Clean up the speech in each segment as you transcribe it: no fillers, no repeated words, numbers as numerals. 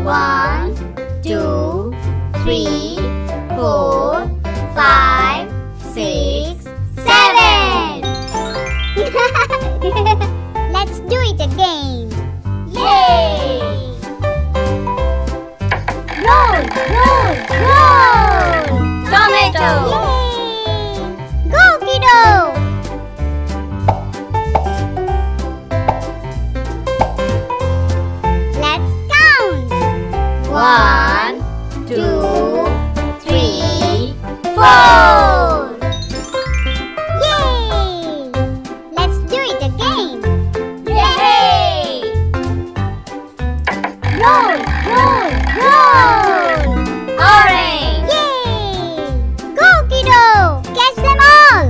1, 2, 3, 4, 5, 6, 7. Let's do it again. Yay! Roll, roll, roll. Tomato. Yay! Go, Kiddo. Let's count. 1, 2, 3, 4. Yay! Let's do it again. Yay! Roll, roll, roll. Orange. Yay! Go, Kiddo. Catch them all.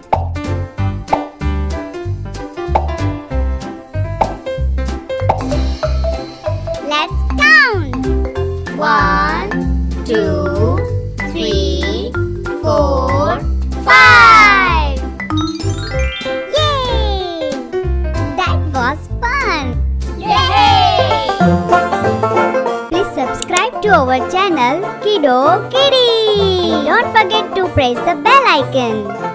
Let's count. 1, 2, 3, 4, 5. Yay! That was fun. Yay! Please subscribe to our channel Kiddo Kiddy. Don't forget to press the bell icon.